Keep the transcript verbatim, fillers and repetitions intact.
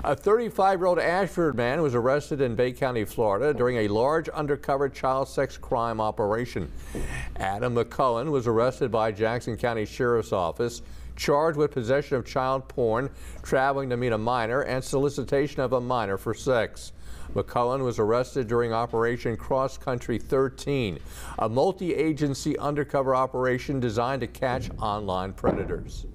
A thirty-five-year-old Ashford man was arrested in Bay County, Florida during a large undercover child sex crime operation. Adam McCullen was arrested by Jackson County Sheriff's Office, charged with possession of child porn, traveling to meet a minor, and solicitation of a minor for sex. McCullen was arrested during Operation Cross Country thirteen, a multi-agency undercover operation designed to catch online predators.